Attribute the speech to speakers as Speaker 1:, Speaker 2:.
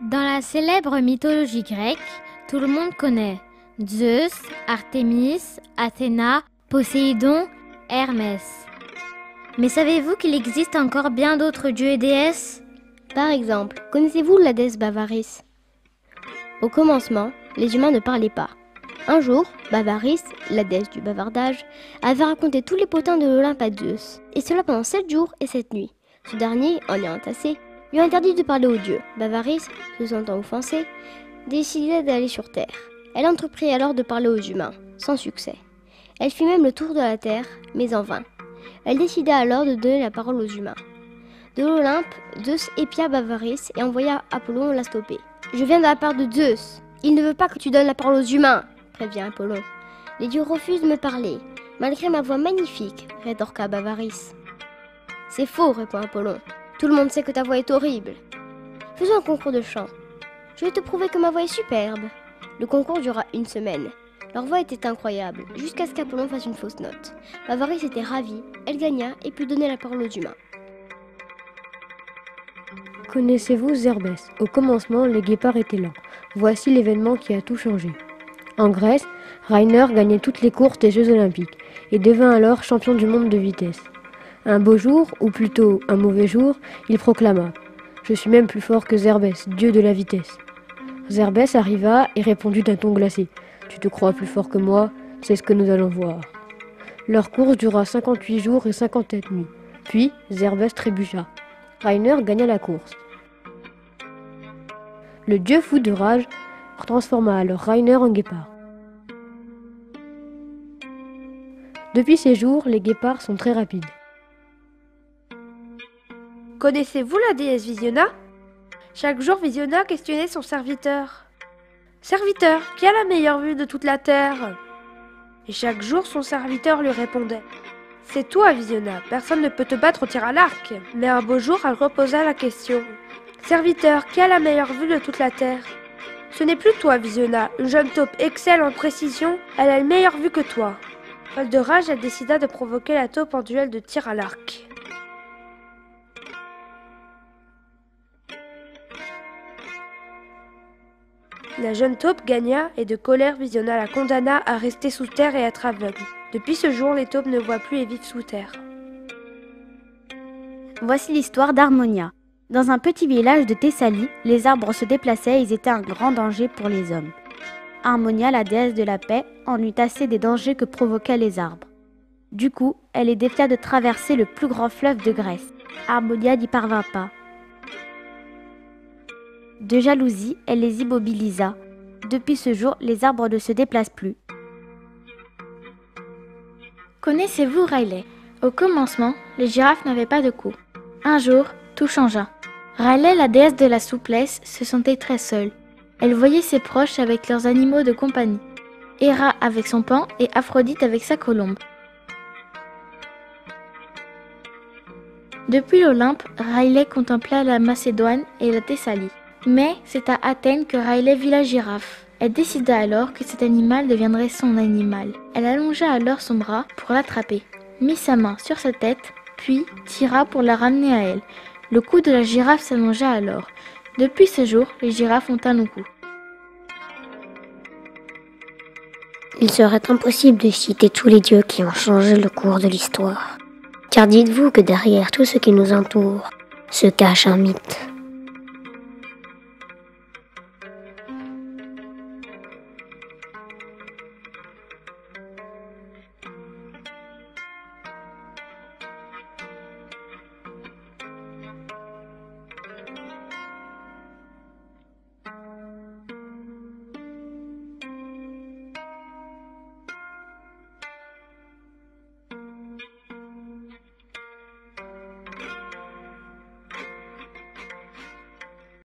Speaker 1: Dans la célèbre mythologie grecque, tout le monde connaît Zeus, Artémis, Athéna, Poséidon, Hermès. Mais savez-vous qu'il existe encore bien d'autres dieux et déesses ?
Speaker 2: Par exemple, connaissez-vous la déesse Bavaris ? Au commencement, les humains ne parlaient pas. Un jour, Bavaris, la déesse du bavardage, avait raconté tous les potins de l'Olympe à Zeus, et cela pendant 7 jours et 7 nuits. Ce dernier, en ayant entassé, lui interdit de parler aux dieux. Bavaris, se sentant offensée, décida d'aller sur Terre. Elle entreprit alors de parler aux humains, sans succès. Elle fit même le tour de la Terre, mais en vain. Elle décida alors de donner la parole aux humains. De l'Olympe, Zeus épia Bavaris et envoya Apollon la stopper. « Je viens de la part de Zeus. Il ne veut pas que tu donnes la parole aux humains, » prévient Apollon. « Les dieux refusent de me parler, malgré ma voix magnifique, » rétorqua Bavaris. « C'est faux, » répond Apollon. « Tout le monde sait que ta voix est horrible. Faisons un concours de chant. Je vais te prouver que ma voix est superbe. » Le concours dura 1 semaine. Leur voix était incroyable, jusqu'à ce qu'Apollon fasse une fausse note. Bavaris était ravie, elle gagna et put donner la parole aux humains.
Speaker 3: Connaissez-vous Zerbès ? Au commencement, les guépards étaient là. Voici l'événement qui a tout changé. En Grèce, Rainer gagnait toutes les courses des Jeux Olympiques et devint alors champion du monde de vitesse. Un beau jour, ou plutôt un mauvais jour, il proclama « Je suis même plus fort que Zerbès, dieu de la vitesse ». Zerbès arriva et répondit d'un ton glacé « Tu te crois plus fort que moi, c'est ce que nous allons voir ». Leur course dura 58 jours et 57 nuits. Puis, Zerbès trébucha. Rainer gagna la course. Le dieu fou de rage transforma alors Rainer en guépard. Depuis ces jours, les guépards sont très rapides.
Speaker 4: Connaissez-vous la déesse Visiona ? Chaque jour, Visiona questionnait son serviteur. « Serviteur, qui a la meilleure vue de toute la terre ?» Et chaque jour, son serviteur lui répondait « C'est toi, Visiona, personne ne peut te battre au tir à l'arc. » Mais un beau jour, elle reposa la question. « Serviteur, qui a la meilleure vue de toute la terre ?» Ce n'est plus toi, Visiona. Une jeune taupe excelle en précision, elle a une meilleure vue que toi. Folle de rage, elle décida de provoquer la taupe en duel de tir à l'arc. La jeune taupe gagna et de colère Visiona la condamna à rester sous terre et être aveugle. Depuis ce jour, les taupes ne voient plus et vivent sous terre.
Speaker 5: Voici l'histoire d'Harmonia. Dans un petit village de Thessalie, les arbres se déplaçaient et ils étaient un grand danger pour les hommes. Harmonia, la déesse de la paix, en eut assez des dangers que provoquaient les arbres. Du coup, elle les défia de traverser le plus grand fleuve de Grèce. Harmonia n'y parvint pas. De jalousie, elle les immobilisa. Depuis ce jour, les arbres ne se déplacent plus.
Speaker 1: Connaissez-vous Riley ? Au commencement, les girafes n'avaient pas de cou. Un jour, tout changea. Riley, la déesse de la souplesse, se sentait très seule. Elle voyait ses proches avec leurs animaux de compagnie. Héra avec son paon et Aphrodite avec sa colombe. Depuis l'Olympe, Riley contempla la Macédoine et la Thessalie. Mais c'est à Athènes que Riley vit la girafe. Elle décida alors que cet animal deviendrait son animal. Elle allongea alors son bras pour l'attraper, mit sa main sur sa tête, puis tira pour la ramener à elle. Le cou de la girafe s'allongea alors. Depuis ce jour, les girafes ont un long cou.
Speaker 6: Il serait impossible de citer tous les dieux qui ont changé le cours de l'histoire. Car dites-vous que derrière tout ce qui nous entoure se cache un mythe.